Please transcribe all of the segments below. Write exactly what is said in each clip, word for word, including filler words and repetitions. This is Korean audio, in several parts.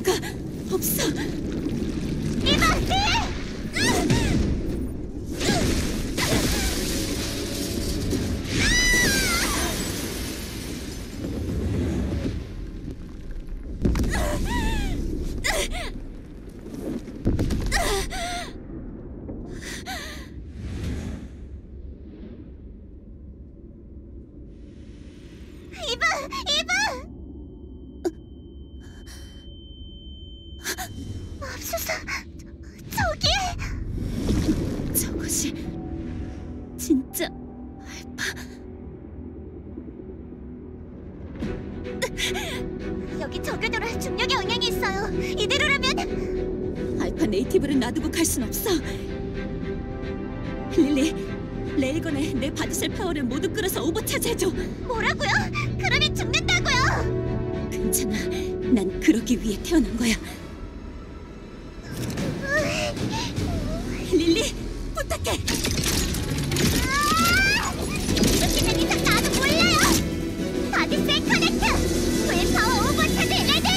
신호가 없어. 이봐! 이봐! 이봐! 맙소사, 저기! 저것이 진짜 알파? 여기 저궤도라 중력의 영향이 있어요. 이대로라면... 알파 네이티브를 놔두고 갈 순 없어. 릴리, 레일건에 내 바디셀 파워를 모두 끌어서 오버차지해줘. 뭐라고요? 그러면 죽는다고요! 괜찮아, 난 그러기 위해 태어난 거야. 릴리, 부탁해! 이렇게 된 이상 나도 몰라요! 바디셀 커넥트! 풀 파워 오버차지 레디!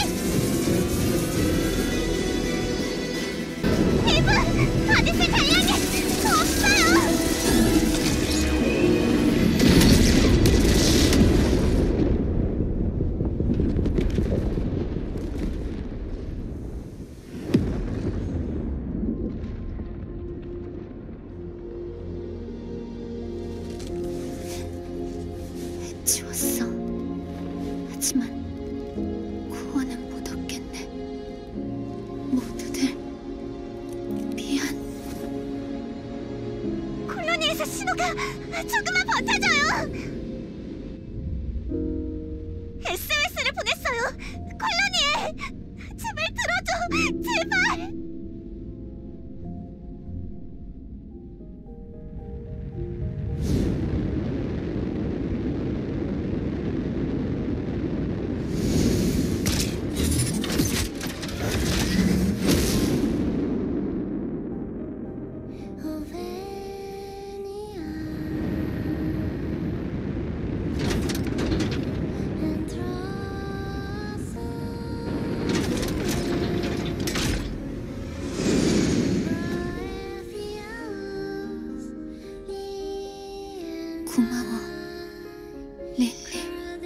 이브! 바디셀 잔량이 없어요! 지웠어. 하지만 구원은 못 얻겠네. 모두들 미안. 콜로니에서 신호가 조금만 버텨줘요. 에스오에스를 보냈어요. 콜로니에 제발 들어줘. 제발. 고마워, 릴리.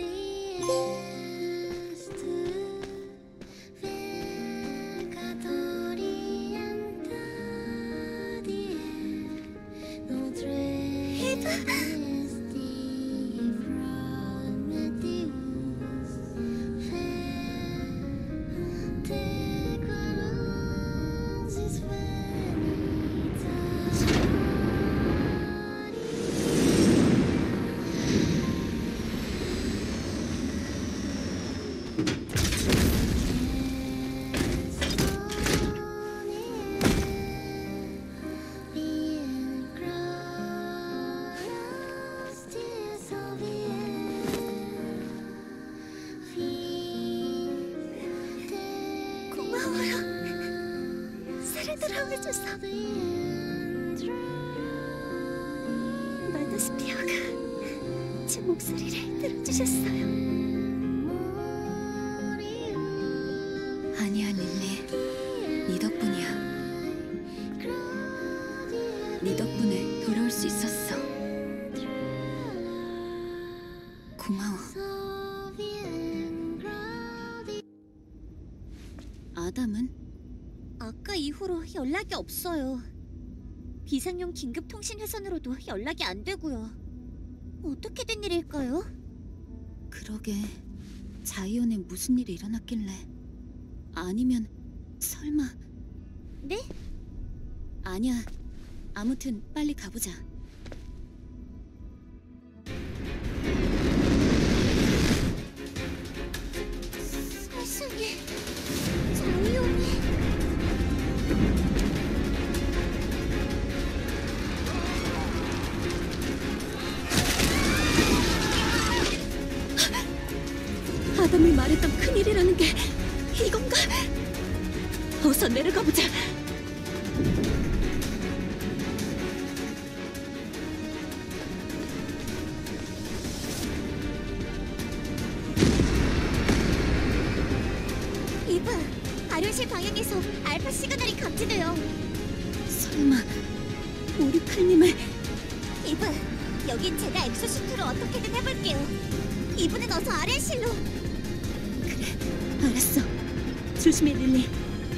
고마워요. 살을 들어줘서. 마더스피어가 제 목소리를 들어주셨어요. 아니야, 릴리. 네 덕분이야. 네 덕분에 돌아올 수 있었어. 고마워. 아담은? 아까 이후로 연락이 없어요. 비상용 긴급 통신 회선으로도 연락이 안 되고요. 어떻게 된 일일까요? 그러게, 자이온에 무슨 일이 일어났길래. 아니면 설마. 네? 아니야. 아무튼 빨리 가보자. 세상에, 자이온이. 아담이 말했던 큰일이라는 게 이건가? 어서 내려가보자. 이브, 아련실 방향에서 알파 시그널이 감지돼요. 설마 오르칼님을... 이브, 여긴 제가 엑소슈트로 어떻게든 해볼게요. 이브는 어서 아련실로. 그래, 알았어. 조심해, 릴리.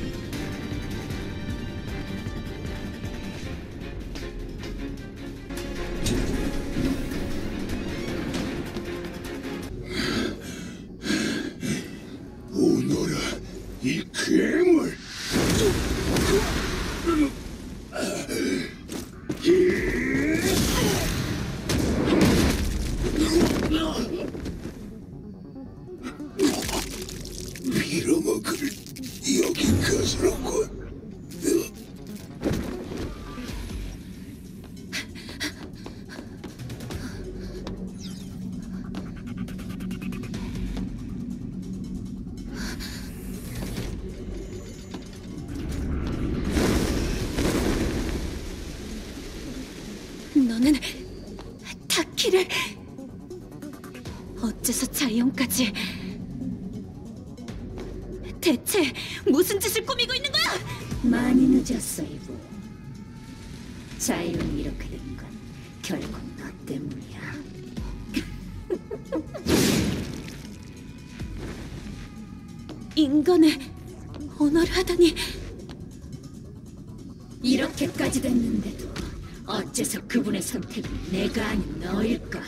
오너라, 이 괴물! 빌어먹을 여기까지로군. 너는 타키를... 어째서 자이언까지... 대체 무슨 짓을 꾸미고 있는 거야? 많이 늦었어, 이브. 자이언이 이렇게 된 건 결국 너 때문이야. 인간의 언어를 하다니... 이렇게까지 됐는데도 어째서 그분의 선택은 내가 아닌 너일까?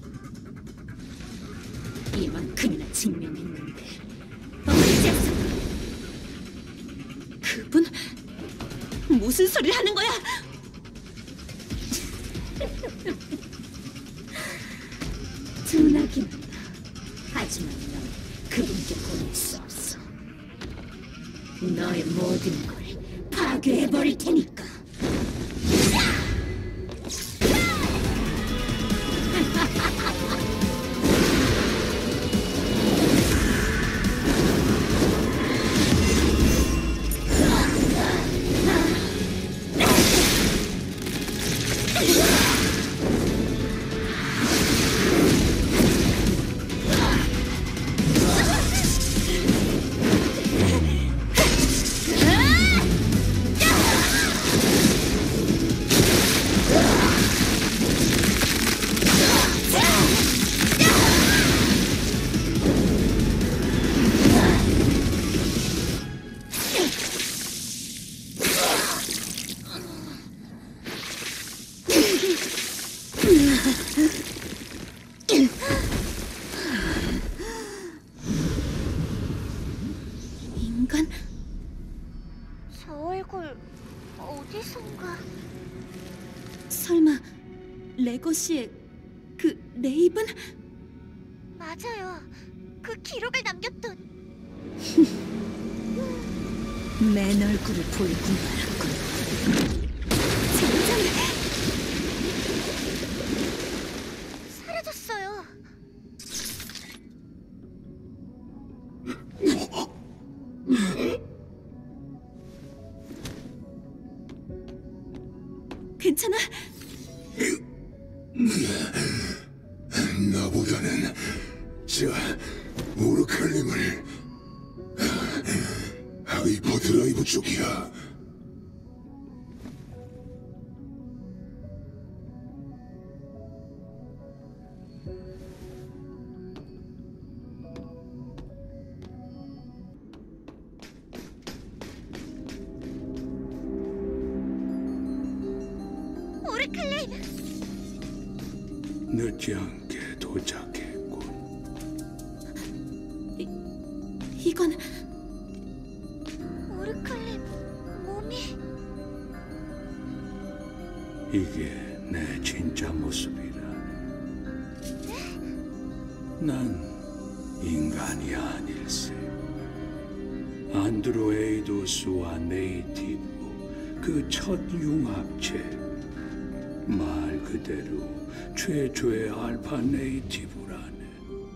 이만큼이나 증명했는데 어째서? 그분? 무슨 소리를 하는 거야? 둔하기는 하지만 넌 그분께 보낼 수 없어. 너의 모든 걸 파괴해버릴 테니까. 인간? 저 얼굴 어디선가? 설마 레거시의 그 레이븐? 맞아요. 그 기록을 남겼던. 맨 얼굴을 보이고 말았군. 사라졌어요. 괜찮아? 나보다는 자 오르칼림을 하이퍼드라이브 쪽이야. 오르칼렘! 늦지 않게 도착했군. 이건... 오르칼렘 몸이... 이게 내 진짜 모습이라. 난 인간이 아닐세. 안드로에이도스와 네이티브 그 첫 융합체. 말 그대로 최초의 알파 네이티브라네.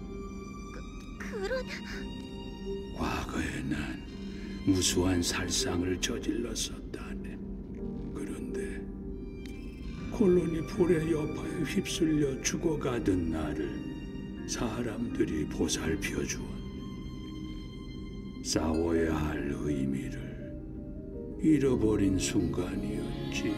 그런... 과거에 난 무수한 살상을 저질렀었다네. 그런데 콜로니 폴의 여파에 휩쓸려 죽어가던 나를 사람들이 보살펴 주었네. 싸워야 할 의미를 잃어버린 순간이었지.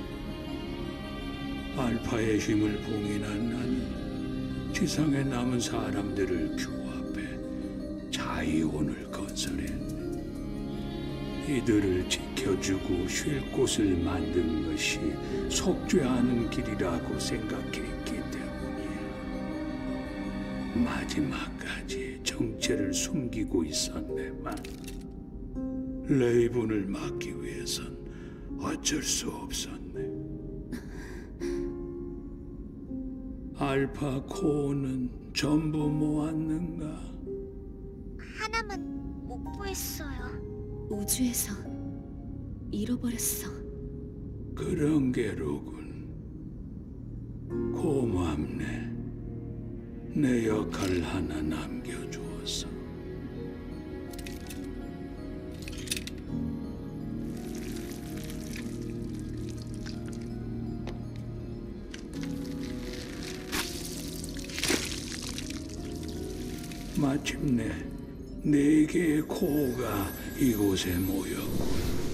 알파의 힘을 봉인한 나는 지상에 남은 사람들을 규합해 자이온을 건설했네. 이들을 지켜주고 쉴 곳을 만든 것이 속죄하는 길이라고 생각했기 때문이야. 마지막까지 정체를 숨기고 있었네만 레이븐을 막기 위해선 어쩔 수 없었네. 알파 코어는 전부 모았는가? 하나만 못 구했어요. 우주에서 잃어버렸어. 그런 게로군. 고맙네. 내 역할 하나 남겨주어서. 마침내 네 개의 코어가 이곳에 모였군.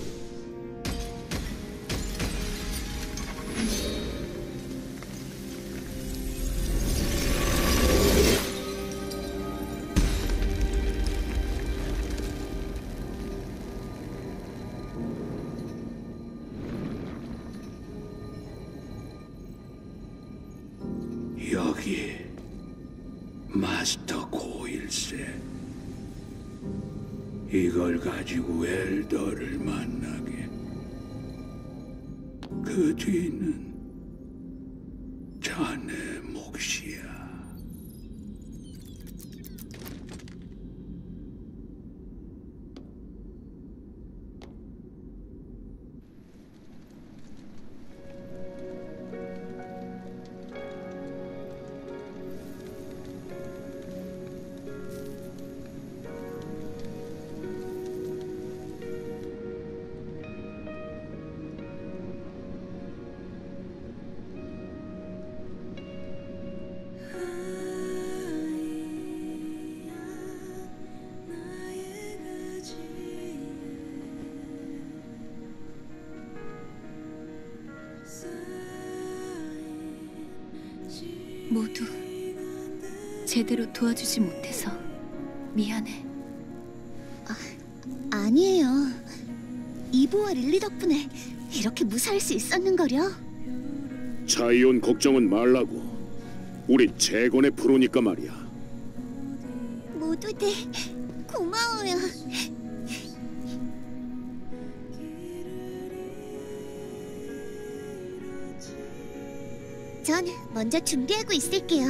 여기 마스터 코일세. 이걸 가지고 엘더를 만나게. 그 뒤는 자네 몫이야. 모두 제대로 도와주지 못해서 미안해. 아니에요. 이보와 릴리 덕분에 이렇게 무사할 수 있었는걸요. 자이온 걱정은 말라고. 우린 재건의 프로니까 말이야. 모두들 고마워요. 전 먼저 준비하고 있을게요.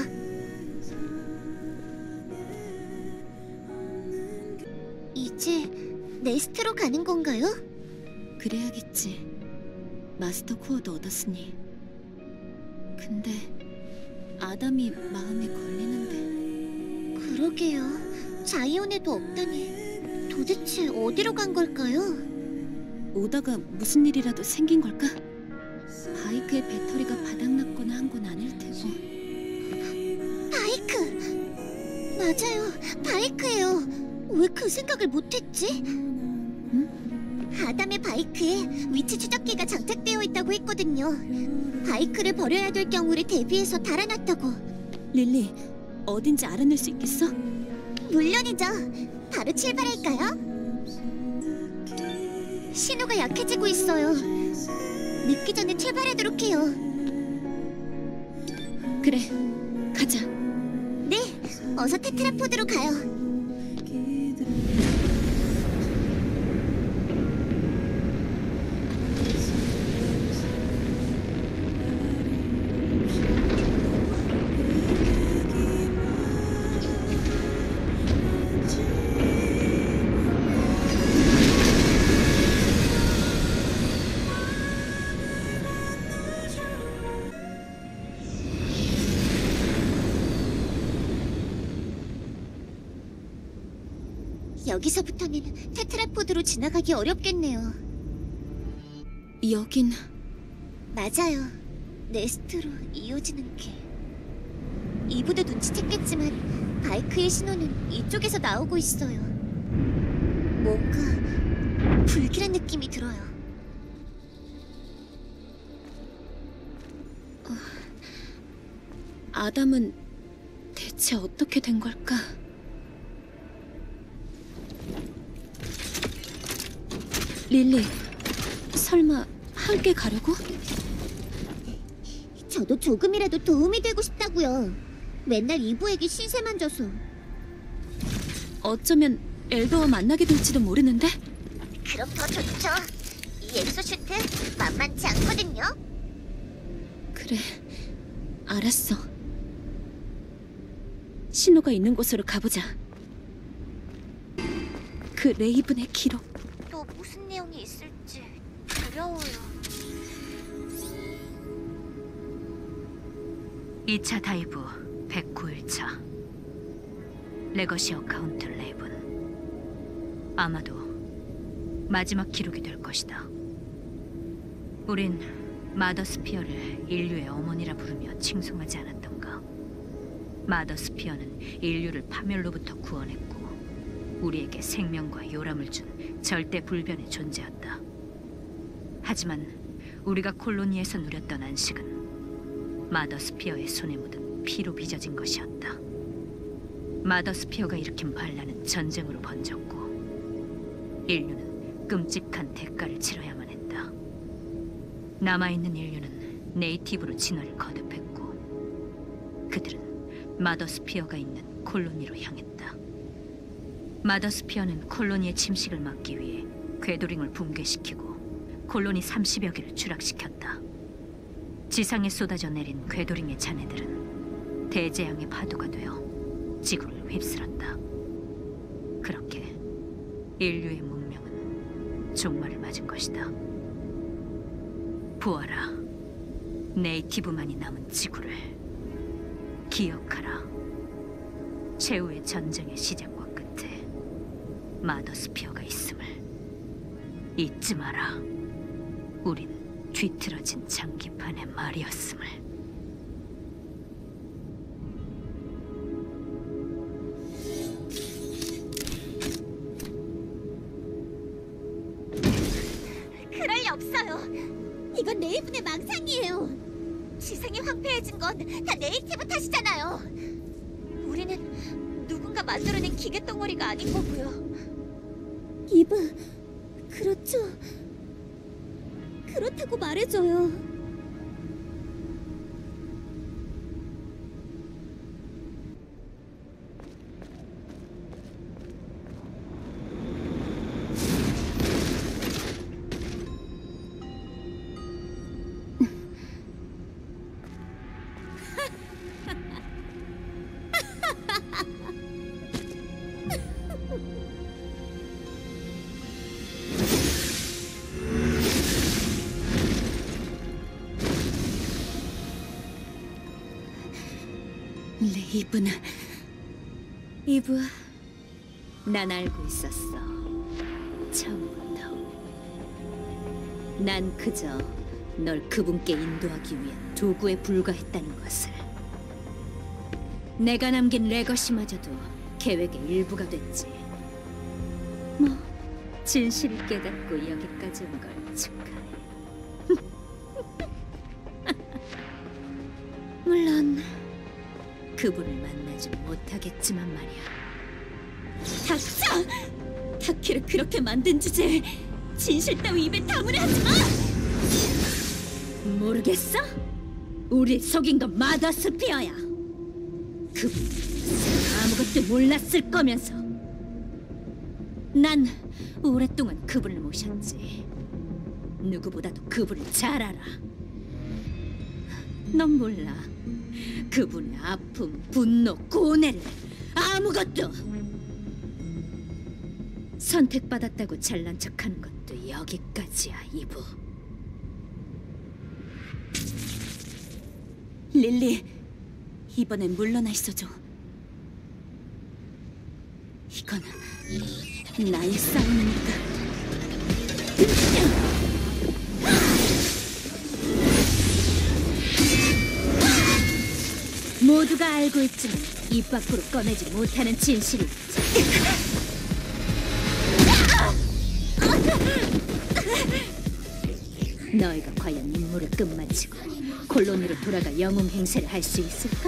이제 네스트로 가는 건가요? 그래야겠지. 마스터 코어도 얻었으니. 근데 아담이 마음에 걸리는데. 그러게요. 자이온에도 없다니. 도대체 어디로 간 걸까요? 오다가 무슨 일이라도 생긴 걸까? 바이크의 배터리가 바닥났거나 한 건 아닐 테고. 바이크! 맞아요. 바이크예요. 왜 그 생각을 못했지? 응? 아담의 바이크에 위치 추적기가 장착되어 있다고 했거든요. 바이크를 버려야 될 경우를 대비해서 달아놨다고. 릴리, 어딘지 알아낼 수 있겠어? 물론이죠. 바로 출발할까요? 신호가 약해지고 있어요. 늦기 전에 출발하도록 해요. 그래, 가자. 네, 어서 테트라포드로 가요. 여기서부터는 테트라포드로 지나가기 어렵겠네요. 여긴 맞아요. 네스트로 이어지는 길. 이브도 눈치챘겠지만 바이크의 신호는 이쪽에서 나오고 있어요. 뭔가 불길한 느낌이 들어요. 아담은 대체 어떻게 된 걸까? 릴리, 설마 함께 가려고? 저도 조금이라도 도움이 되고 싶다고요. 맨날 이브에게 신세만 져서. 어쩌면 엘더와 만나게 될지도 모르는데? 그럼 더 좋죠. 이 엑소슈트 만만치 않거든요. 그래, 알았어. 신호가 있는 곳으로 가보자. 그 레이븐의 기록. 또 무슨 내용이 있을지 두려워요. 이 차 다이브 백구 일 차 레거시 어카운트 레이븐. 아마도 마지막 기록이 될 것이다. 우린 마더스피어를 인류의 어머니라 부르며 칭송하지 않았던가. 마더스피어는 인류를 파멸로부터 구원했고 우리에게 생명과 요람을 준 절대 불변의 존재였다. 하지만 우리가 콜로니에서 누렸던 안식은 마더스피어의 손에 묻은 피로 빚어진 것이었다. 마더스피어가 일으킨 반란은 전쟁으로 번졌고 인류는 끔찍한 대가를 치러야만 했다. 남아있는 인류는 네이티브로 진화를 거듭했고 그들은 마더스피어가 있는 콜로니로 향했다. 마더스피어는 콜로니의 침식을 막기 위해 궤도링을 붕괴시키고 콜로니 삼십여 개를 추락시켰다. 지상에 쏟아져 내린 궤도링의 잔해들은 대재앙의 파도가 되어 지구를 휩쓸었다. 그렇게 인류의 문명은 종말을 맞은 것이다. 보아라, 네이티브만이 남은 지구를. 기억하라. 최후의 전쟁의 시작과 끝에 마더스피어가 있음을 잊지 마라. 우린 뒤틀어진 장기판의 말이었음을. 그럴 리 없어요. 이건 네이븐의 망상이에요. 지상이 황폐해진 건 다 네이티브 탓이잖아요. 우리는 누군가 만들어낸 기계 덩어리가 아닌 거고요. 이브, 그렇죠. 그렇다고 말해줘요. 레이븐. 이브, 난 알고 있었어. 처음부터. 난 그저 널 그분께 인도하기 위한 도구에 불과했다는 것을. 내가 남긴 레거시마저도 계획의 일부가 됐지. 뭐, 진실을 깨닫고 여기까지 온 걸 축하해. 물론 그분을 만나지 못하겠지만 말이야. 닥쳐! 타키를 그렇게 만든 주제에 진실 따위 입에 다무려 하지 마! 모르겠어? 우리 속인 건 마더스피어야. 그분 아무것도 몰랐을 거면서. 난 오랫동안 그분을 모셨지. 누구보다도 그분을 잘 알아. 넌 몰라. 그분의 아픔, 분노, 고뇌를 아무것도. 선택받았다고 잘난 척하는 것도 여기까지야, 이브. 릴리, 이번엔 물러나 있어줘. 이건 나의 싸움이니까. 모두가 알고 있지만 입 밖으로 꺼내지 못하는 진실이 있지. 너희가 과연 임무를 끝마치고 콜론으로 돌아가 영웅 행세를 할 수 있을까?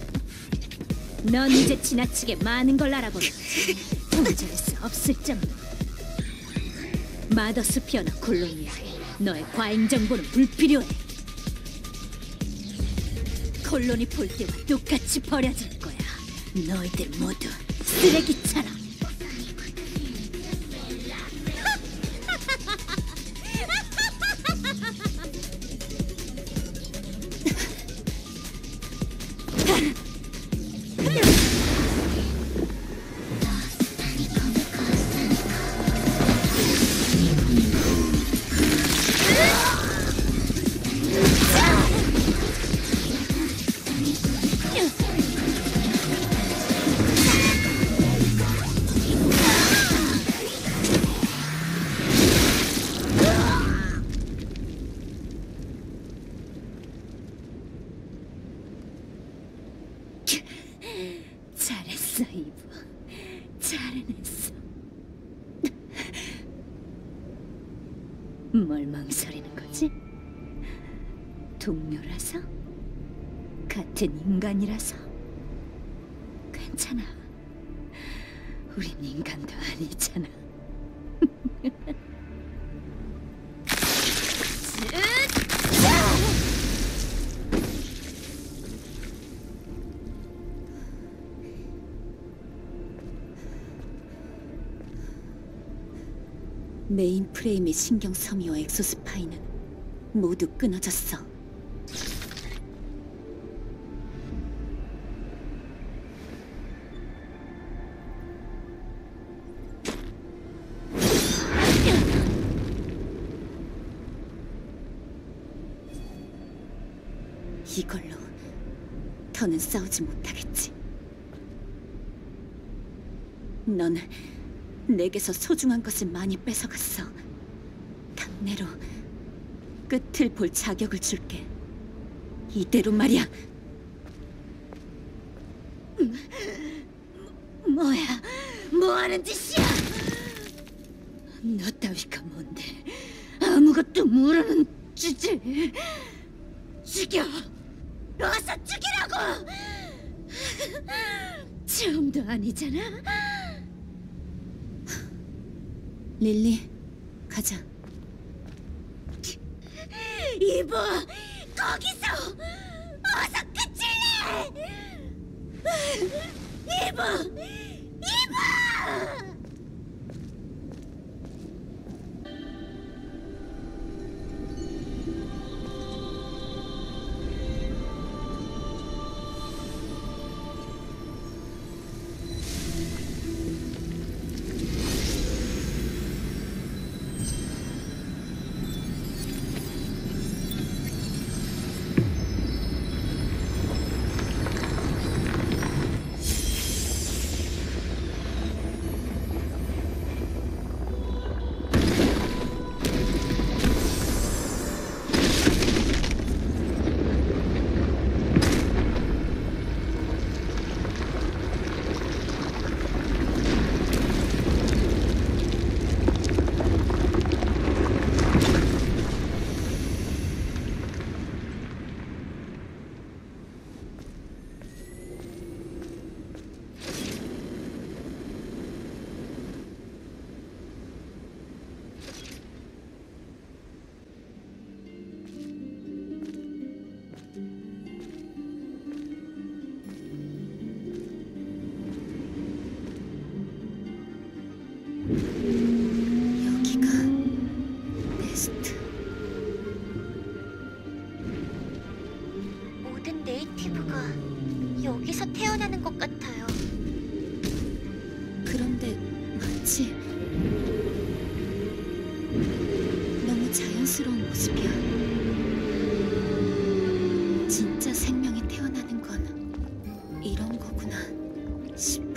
넌 이제 지나치게 많은 걸 알아버렸지. 통제할 수 없을 정도. 마더스피어나 콜로니아에 너의 과잉 정보는 불필요해. 콜로니 폴대와 똑같이 버려질 거야. 너희들 모두 쓰레기처럼. 잘했어, 이브. 잘해냈어. 뭘 망설이는 거지? 동료라서? 같은 인간이라서? 괜찮아. 우린 인간도 아니잖아. 메인 프레임의 신경 섬유와 엑소스파이는 모두 끊어졌어. 이걸로 더는 싸우지 못하겠지. 넌 내게서 소중한 것을 많이 뺏어갔어. 당내로 끝을 볼 자격을 줄게. 이대로 말이야. 뭐야? 뭐하는 짓이야? 너 따위가 뭔데? 아무것도 모르는 주제. 죽여! 어서 죽이라고! 처음도 아니잖아? 릴리, 가자. 이브! 거기서! 어서 끝을내! 이브! 이브! 여기가 네스트. 모든 네이티브가 여기서 태어나는 것 같아요. 그런데 마치 너무 자연스러운 모습이야. 진짜 생명이 태어나는 건 이런 거구나 싶은.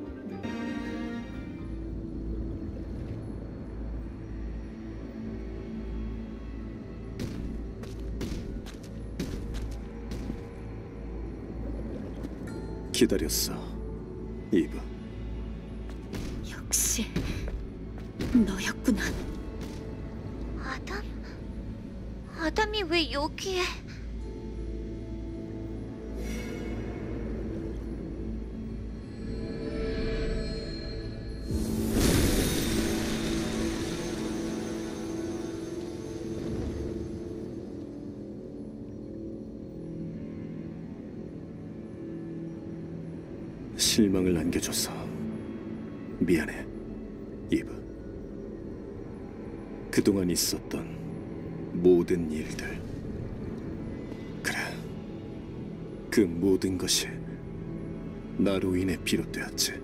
기다렸어, 이브. 역시 너였구나. 아담? 아담이 왜 여기에? 실망을 안겨줘서 미안해, 이브. 그동안 있었던 모든 일들, 그래, 그 모든 것이 나로 인해 비롯되었지.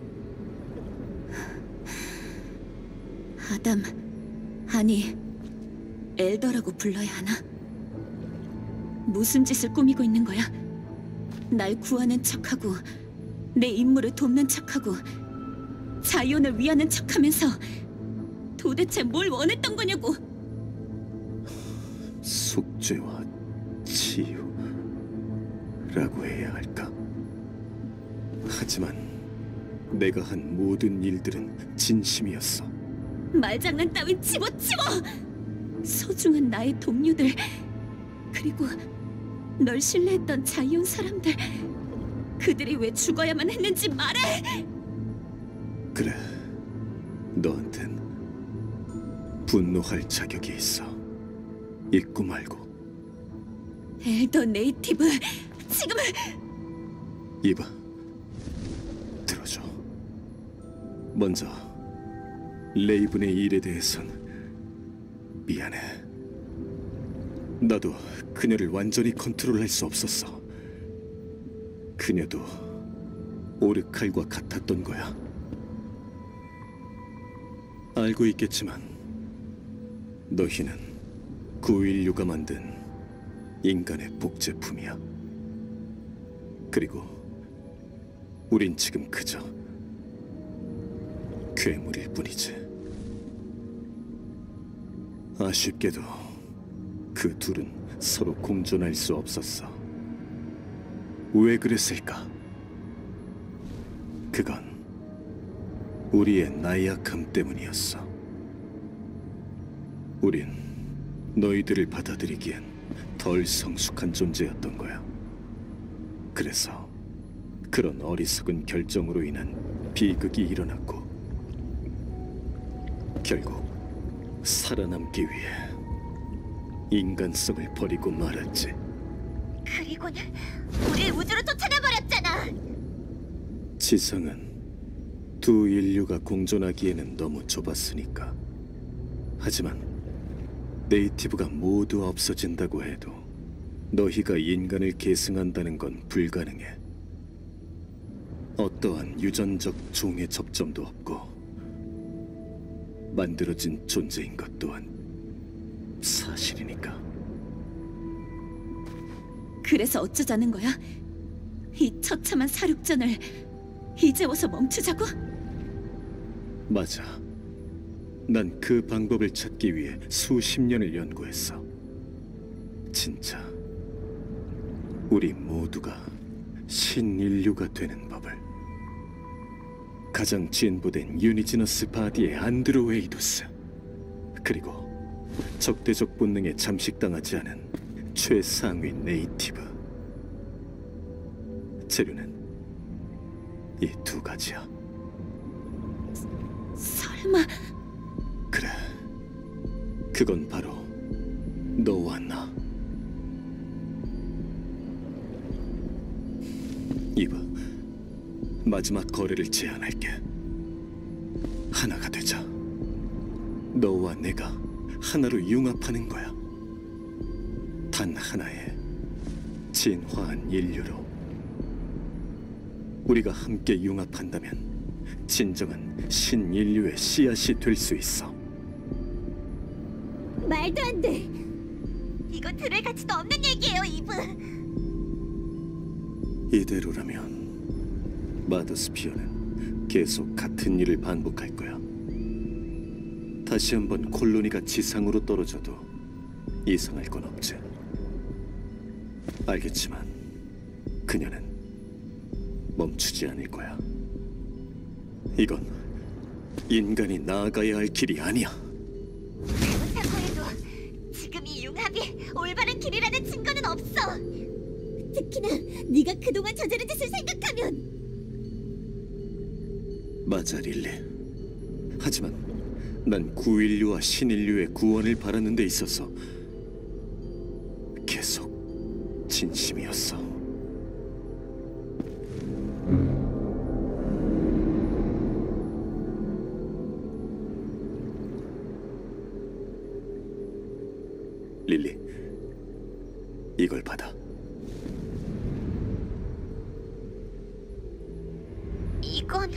아담, 아니, 엘더라고 불러야 하나? 무슨 짓을 꾸미고 있는 거야? 날 구하는 척하고 내 임무를 돕는 척하고 자이온을 위하는 척하면서 도대체 뭘 원했던 거냐고! 속죄와 치유라고 해야 할까? 하지만 내가 한 모든 일들은 진심이었어. 말장난 따윈 집어치워! 소중한 나의 동료들, 그리고 널 신뢰했던 자이온 사람들, 그들이 왜 죽어야만 했는지 말해! 그래, 너한텐 분노할 자격이 있어. 잊고 말고. 엘더 네이티브, 지금! 이봐, 들어줘. 먼저 레이븐의 일에 대해선 미안해. 나도 그녀를 완전히 컨트롤할 수 없었어. 그녀도 오르칼과 같았던 거야. 알고 있겠지만 너희는 구일류가 만든 인간의 복제품이야. 그리고 우린 지금 그저 괴물일 뿐이지. 아쉽게도 그 둘은 서로 공존할 수 없었어. 왜 그랬을까? 그건 우리의 나약함 때문이었어. 우린 너희들을 받아들이기엔 덜 성숙한 존재였던 거야. 그래서 그런 어리석은 결정으로 인한 비극이 일어났고, 결국 살아남기 위해 인간성을 버리고 말았지. 그리고는 우릴 우주로 쫓아내버렸잖아. 지상은 두 인류가 공존하기에는 너무 좁았으니까. 하지만 네이티브가 모두 없어진다고 해도 너희가 인간을 계승한다는 건 불가능해. 어떠한 유전적 종의 접점도 없고 만들어진 존재인 것 또한 사실이니까. 그래서 어쩌자는 거야? 이 처참한 사륙전을 이제 와서 멈추자고? 맞아. 난 그 방법을 찾기 위해 수십 년을 연구했어. 진짜 우리 모두가 신인류가 되는 법을. 가장 진보된 유니지너스 바디의 안드로웨이도스, 그리고 적대적 본능에 잠식당하지 않은 최상위 네이티브. 재료는 이 두 가지야. 설마... 그래, 그건 바로 너와 나. 이봐, 마지막 거래를 제안할게. 하나가 되자. 너와 내가 하나로 융합하는 거야. 단 하나의 진화한 인류로. 우리가 함께 융합한다면 진정한 신인류의 씨앗이 될 수 있어. 말도 안 돼! 이거 들을 가치도 없는 얘기예요, 이브. 이대로라면 마더스피어는 계속 같은 일을 반복할 거야. 다시 한번 콜로니가 지상으로 떨어져도 이상할 건 없지. 알겠지만 그녀는 멈추지 않을 거야. 이건 인간이 나아가야 할 길이 아니야. 그렇다고 해도 지금 이 융합 답이 올바른 길이라는 증거는 없어. 특히나 네가 그동안 저지른 짓을 생각하면. 맞아, 릴리. 하지만 난 구인류와 신인류의 구원을 바라는 데 있어서 계속 진심이었어. 릴리, 이걸 받아. 이건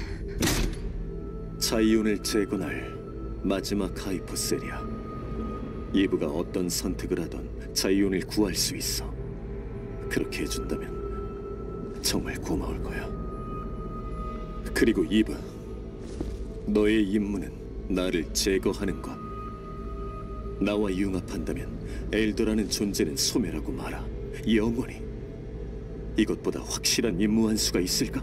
자이온을 재건할 마지막 하이퍼셀이야. 이브가 어떤 선택을 하던 자이온을 구할 수 있어. 그렇게 해준다면 정말 고마울 거야. 그리고 이브, 너의 임무는 나를 제거하는 것. 나와 융합한다면 엘더라는 존재는 소멸하고 말아. 영원히. 이것보다 확실한 임무 한 수가 있을까?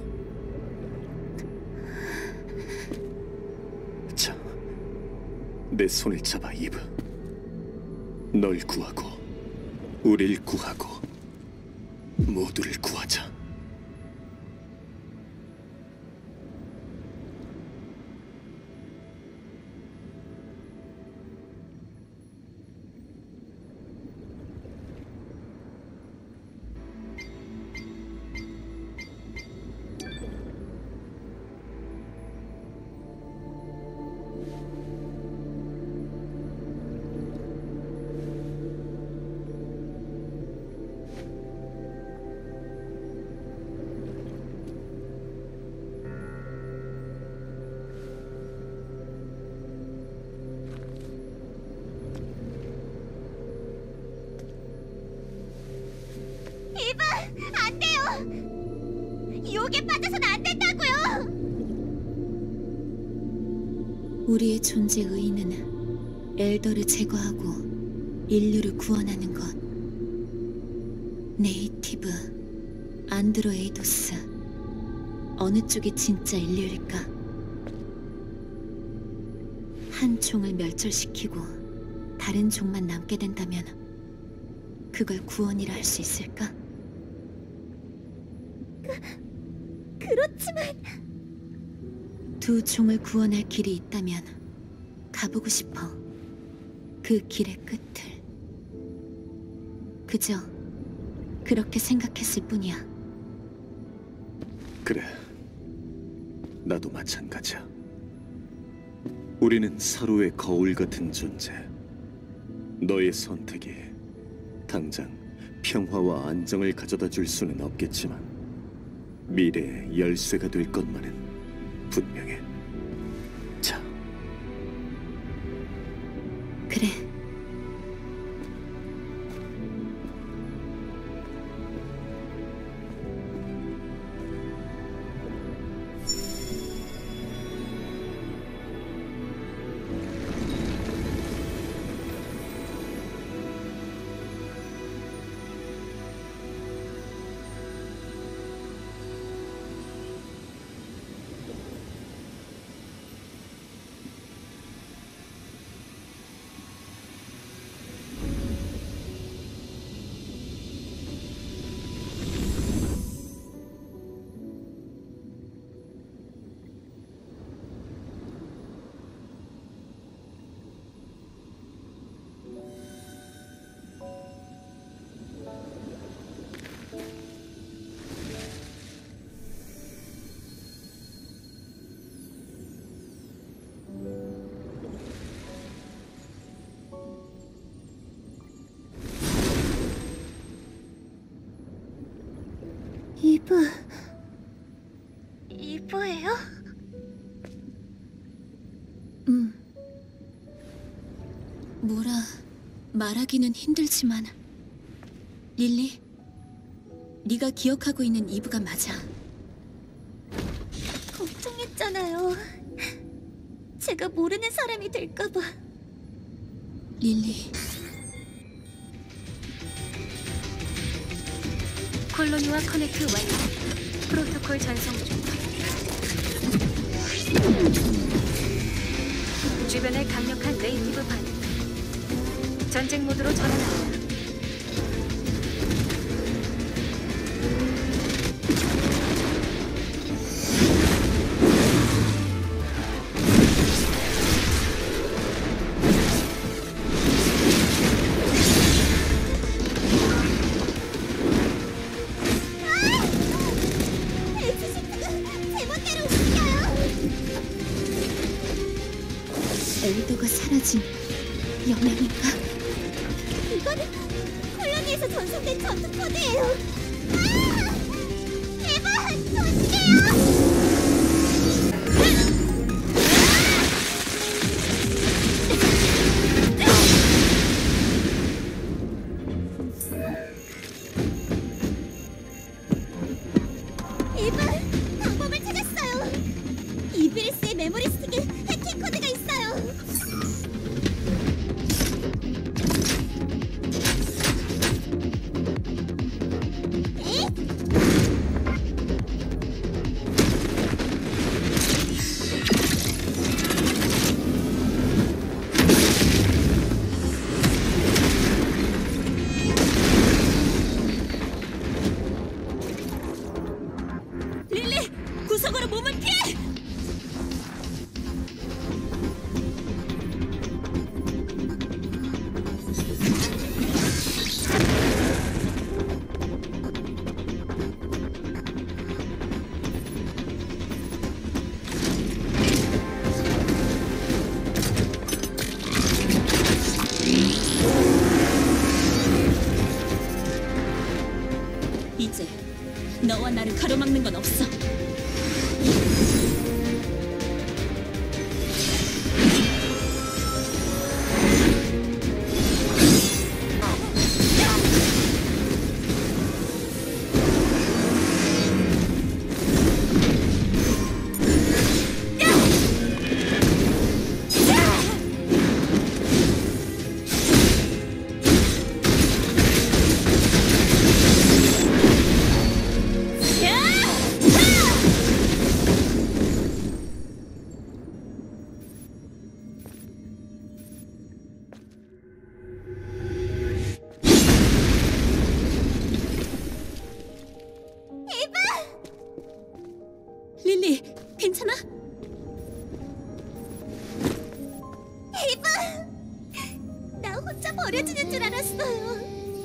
자, 내 손을 잡아, 이브. 널 구하고 우릴 구하고 모두를 구하자. 이브, 안 돼요. 욕에 빠져선 안 된다고요. 우리의 존재 의의는 엘더를 제거하고 인류를 구원하는 것. 네이티브, 안드로에이도스, 어느 쪽이 진짜 인류일까? 한 종을 멸절시키고 다른 종만 남게 된다면 그걸 구원이라 할 수 있을까? 그렇지만 두 종을 구원할 길이 있다면 가보고 싶어. 그 길의 끝을. 그저 그렇게 생각했을 뿐이야. 그래, 나도 마찬가지야. 우리는 서로의 거울 같은 존재. 너의 선택이 당장 평화와 안정을 가져다 줄 수는 없겠지만 미래의 열쇠가 될 것만은 분명해. 자, 그래. 이브, 이브예요? 음. 뭐라 말하기는 힘들지만 릴리, 네가 기억하고 있는 이브가 맞아. 걱정했잖아요. 제가 모르는 사람이 될까봐. 릴리, 콜로니와 커넥트 완료. 프로토콜 전송 중. 주변에 강력한 네이티브 반응. 전쟁 모드로 전환합니다. 엘더가 사라진 영향인가? 이거는 콜로니에서 전송된 전투 코드예요. 아! 대박! 도시게요! 이봐! 방법을 찾았어요! 이브리스의 메모리 스틱에 해킹 코드가 있어요! 릴리! 구석으로 몸을 피해! 이제 너와 나를 가로막는 건 없어. 릴리, 괜찮아? 에이바! 나 혼자 버려지는 줄 알았어요.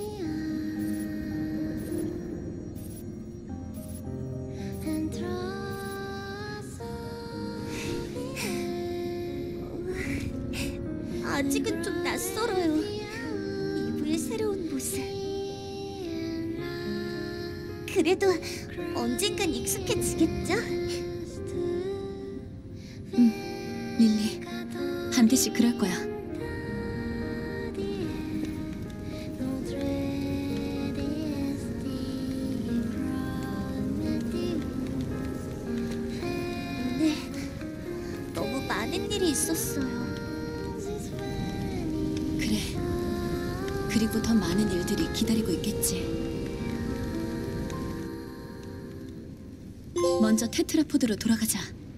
아직은 좀 낯설어요. 이브의 새로운 모습. 그래도 언젠간 익숙해지겠죠? 응, 릴리. 반드시 그럴 거야. 네, 너무 많은 일이 있었어요. 그래. 그리고 더 많은 일들이 기다리고 있겠지. 먼저 테트라포드로 돌아가자.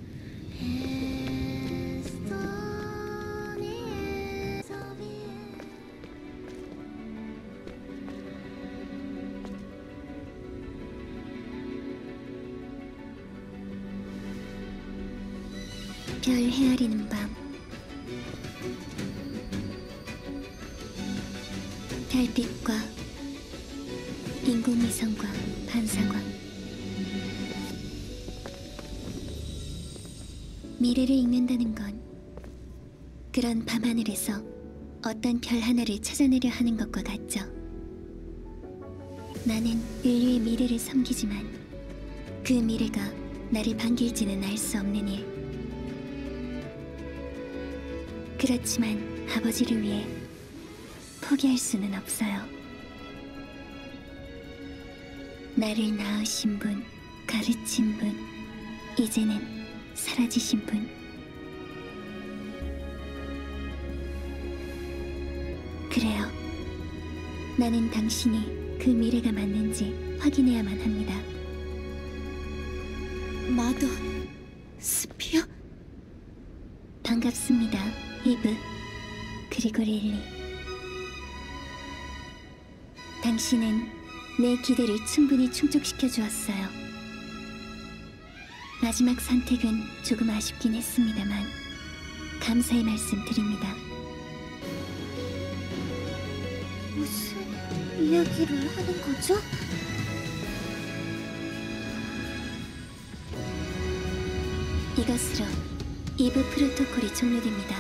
별 헤아리는 밤. 달빛과 인공위성과 반사광. 미래를 읽는다는 건 그런 밤하늘에서 어떤 별 하나를 찾아내려 하는 것과 같죠. 나는 인류의 미래를 섬기지만 그 미래가 나를 반길지는 알 수 없는 일. 그렇지만 아버지를 위해 포기할 수는 없어요. 나를 낳으신 분, 가르친 분, 이제는 사라지신 분. 그래요. 나는 당신이 그 미래가 맞는지 확인해야만 합니다. 마더 스피어? 반갑습니다, 이브. 그리고 릴리. 당신은 내 기대를 충분히 충족시켜 주었어요. 마지막 선택은 조금 아쉽긴 했습니다만 감사의 말씀 드립니다. 무슨 이야기를 하는 거죠? 이것으로 이브 프로토콜이 종료됩니다.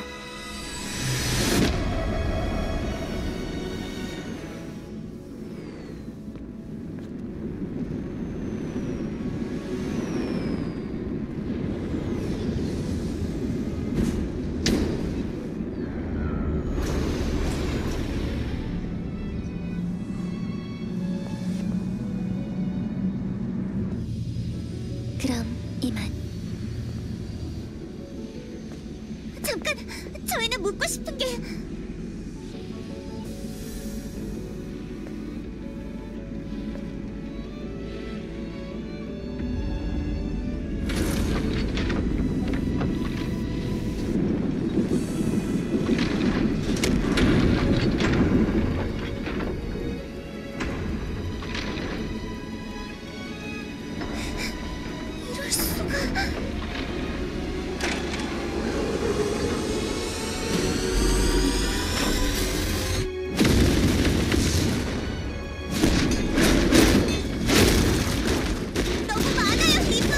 그럼 이만. 잠깐! 저희는 묻고 싶은 게... 이럴 수가... 너무 많아요, 이브!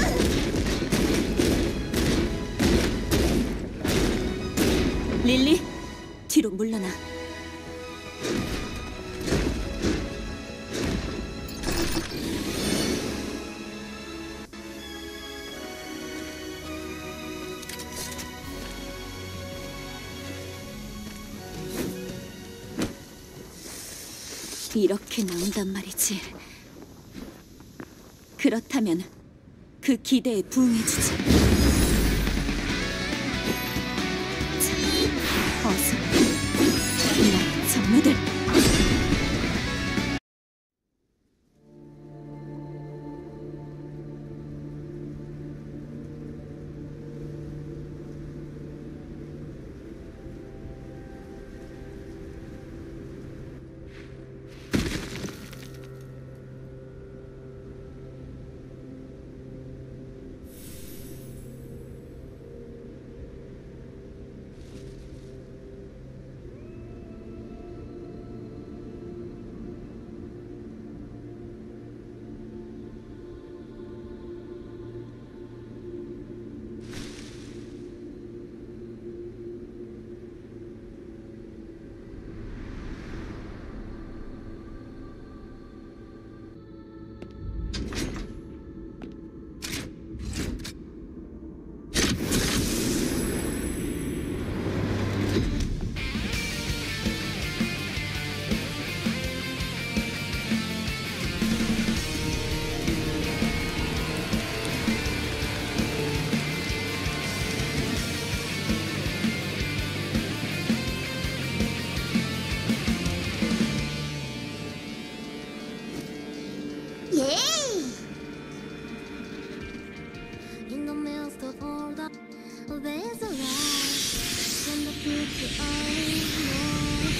릴리, 뒤로 물러나. 이렇게 나온단 말이지. 그렇다면 그 기대에 부응해주지. 자, 어서 나의 정무들. 예이! In the midst of all that, there's a light. When the future only knows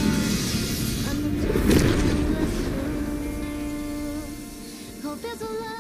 I'm the hope is alive.